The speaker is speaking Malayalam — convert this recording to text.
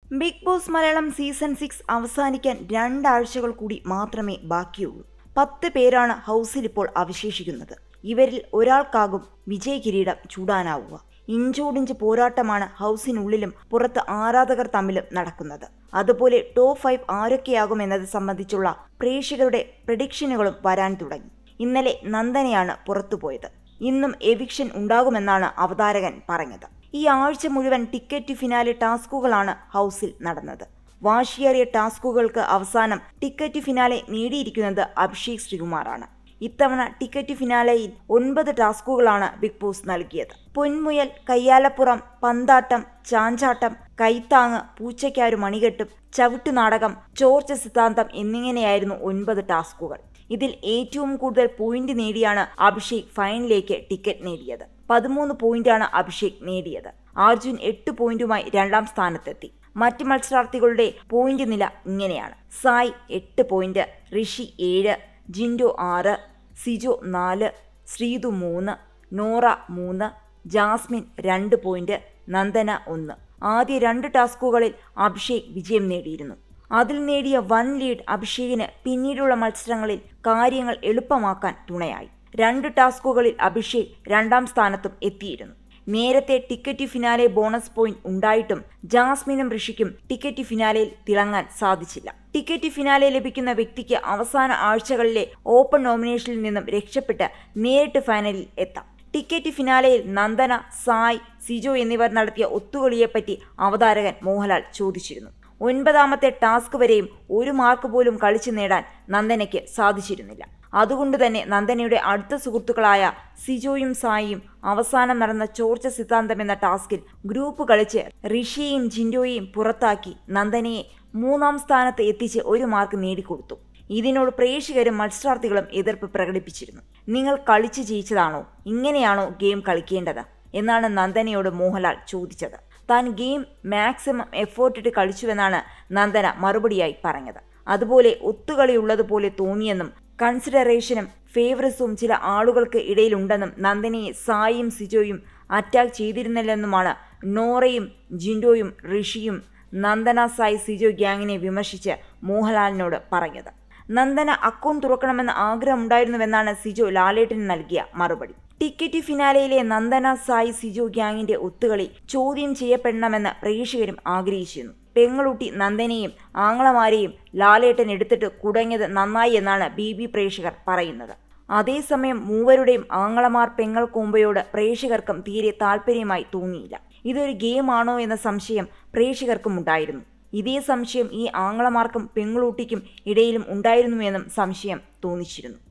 ബിഗ് ബോസ് മലയാളം സീസൺ 6 അവസാനിക്കാൻ 2 ആഴ്ചകൾ കൂടി മാത്രമേ ബാക്കിയുള്ളൂ. 10 പേരാണ് ഹൗസിൽ ഇപ്പോൾ അവശേഷിക്കുന്നത്. ഇവരിൽ ഒരാൾക്കാകും വിജയ കിരീടം ചൂടാനാവുക. ഇഞ്ചോടിഞ്ച് പോരാട്ടമാണ് ഹൗസിനുള്ളിലും പുറത്ത് ആരാധകർ തമ്മിലും നടക്കുന്നത്. അതുപോലെ ടോപ്പ് 5 ആരൊക്കെയാകുമെന്നത് സംബന്ധിച്ചുള്ള പ്രേക്ഷകരുടെ പ്രഡിക്ഷനുകളും വരാൻ തുടങ്ങി. ഇന്നലെ നന്ദനയാണ് പുറത്തുപോയത്. ഇന്നും എവിക്ഷൻ ഉണ്ടാകുമെന്നാണ് അവതാരകൻ പറഞ്ഞത്. ഈ ആഴ്ച മുഴുവൻ ടിക്കറ്റ് ഫിനാലെ ടാസ്കുകളാണ് ഹൗസിൽ നടന്നത്. വാശിയേറിയ ടാസ്കുകൾക്ക് അവസാനം ടിക്കറ്റ് ഫിനാലെ നേടിയിരിക്കുന്നത് അഭിഷേക് ശ്രീകുമാറാണ്. ഇത്തവണ ടിക്കറ്റ് ഫിനാലെയിൽ 9 ടാസ്കുകളാണ് ബിഗ് ബോസ് നൽകിയത്. പൊന്മുയൽ, കയ്യാലപ്പുറം, പന്താട്ടം, ചാഞ്ചാട്ടം, കൈത്താങ്, പൂച്ചയ്ക്കാരു മണികെട്ടും, ചവിട്ടുനാടകം, ചോർച്ച സിദ്ധാന്തം എന്നിങ്ങനെയായിരുന്നു 9 ടാസ്കുകൾ. ഇതിൽ ഏറ്റവും കൂടുതൽ പോയിന്റ് നേടിയാണ് അഭിഷേക് ഫൈനലിലേക്ക് ടിക്കറ്റ് നേടിയത്. 13 പോയിന്റാണ് അഭിഷേക് നേടിയത്. അർജുൻ 8 പോയിന്റുമായി 2ാം സ്ഥാനത്തെത്തി. മറ്റ് മത്സരാർത്ഥികളുടെ പോയിന്റ് നില ഇങ്ങനെയാണ്: സായ് 8 പോയിന്റ്, ഋഷി 7, ജിൻഡോ 6, സിജോ 4, ശ്രീതു 3, നോറ 3, ജാസ്മിൻ 2 പോയിന്റ്, നന്ദന 1. ആദ്യ 2 ടാസ്കുകളിൽ അഭിഷേക് വിജയം നേടിയിരുന്നു. അതിൽ നേടിയ വൻ ലീഡ് അഭിഷേകിന് പിന്നീടുള്ള മത്സരങ്ങളിൽ കാര്യങ്ങൾ എളുപ്പമാക്കാൻ തുണയായി. 2 ടാസ്കുകളിൽ അഭിഷേക് 2ാം സ്ഥാനത്തും എത്തിയിരുന്നു. നേരത്തെ ടിക്കറ്റ് ഫിനാലെ ബോണസ് പോയിന്റ് ഉണ്ടായിട്ടും ജാസ്മിനും ഋഷിക്കും ടിക്കറ്റ് ഫിനാലയിൽ തിളങ്ങാൻ സാധിച്ചില്ല. ടിക്കറ്റ് ഫിനാലെ ലഭിക്കുന്ന വ്യക്തിക്ക് അവസാന ആഴ്ചകളിലെ ഓപ്പൺ നോമിനേഷനിൽ നിന്നും രക്ഷപ്പെട്ട് നേരിട്ട് ഫൈനലിൽ എത്താം. ടിക്കറ്റ് ഫിനാലെയിൽ നന്ദന, സായ്, സിജോ എന്നിവർ നടത്തിയ ഒത്തുകളിയെപ്പറ്റി അവതാരകൻ മോഹൻലാൽ ചോദിച്ചിരുന്നു. 9ാമത്തെ ടാസ്ക് വരെയും 1 മാർക്ക് പോലും കളിച്ചു നേടാൻ നന്ദനയ്ക്ക് സാധിച്ചിരുന്നില്ല. അതുകൊണ്ട് തന്നെ നന്ദനയുടെ അടുത്ത സുഹൃത്തുക്കളായ സിജോയും സായിയും അവസാനം നടന്ന ചോർച്ച സിദ്ധാന്തം എന്ന ടാസ്കിൽ ഗ്രൂപ്പ് കളിച്ച് ഋഷിയെയും ജിൻഡോയെയും പുറത്താക്കി നന്ദനയെ 3ാം സ്ഥാനത്ത് എത്തിച്ച് 1 മാർക്ക് നേടിക്കൊടുത്തു. ഇതിനോട് പ്രേക്ഷകരും മത്സരാർത്ഥികളും എതിർപ്പ് പ്രകടിപ്പിച്ചിരുന്നു. നിങ്ങൾ കളിച്ച് ജയിച്ചതാണോ? ഇങ്ങനെയാണോ ഗെയിം കളിക്കേണ്ടത് എന്നാണ് നന്ദനയോട് മോഹൻലാൽ ചോദിച്ചത്. താൻ ഗെയിം മാക്സിമം എഫേർട്ടിട്ട് കളിച്ചുവെന്നാണ് നന്ദന മറുപടിയായി പറഞ്ഞത്. അതുപോലെ ഒത്തുകളിയുള്ളതുപോലെ തോന്നിയെന്നും കൺസിഡറേഷനും ഫേവറിസും ചില ആളുകൾക്ക് ഇടയിലുണ്ടെന്നും നന്ദനയെ സായിയും സിജോയും അറ്റാക്ക് ചെയ്തിരുന്നില്ലെന്നുമാണ് നോറയും ജിൻഡോയും ഋഷിയും നന്ദന സായി സിജോ ഗ്യാങ്ങിനെ വിമർശിച്ച് മോഹൻലാലിനോട് പറഞ്ഞത്. നന്ദന അക്കൗണ്ട് തുറക്കണമെന്ന് ആഗ്രഹമുണ്ടായിരുന്നുവെന്നാണ് സിജോ ലാലേട്ടന് നൽകിയ മറുപടി. ടിക്കറ്റ് ഫിനാലയിലെ നന്ദന സായി സിജോ ഗ്യാങ്ങിന്റെ ഒത്തുകളി ചോദ്യം ചെയ്യപ്പെടണമെന്ന് പ്രേക്ഷകരും ആഗ്രഹിച്ചിരുന്നു. പെങ്ങളൂട്ടി നന്ദനയും ആങ്ങളമാരെയും ലാലേട്ടൻ എടുത്തിട്ട് കുടങ്ങിയത് നന്നായി എന്നാണ് BB പ്രേക്ഷകർ പറയുന്നത്. അതേസമയം മൂവരുടെയും ആങ്ങളമാർ പെങ്ങൾ കോമ്പയോട് പ്രേക്ഷകർക്കും തീരെ താല്പര്യമായി തോന്നിയില്ല. ഇതൊരു ഗെയിമാണോ എന്ന സംശയം പ്രേക്ഷകർക്കും ഉണ്ടായിരുന്നു. ഇതേ സംശയം ഈ ആങ്ങളമാർക്കും പെങ്ങളൂട്ടിക്കും ഇടയിലും ഉണ്ടായിരുന്നുവെന്നും സംശയം തോന്നിച്ചിരുന്നു.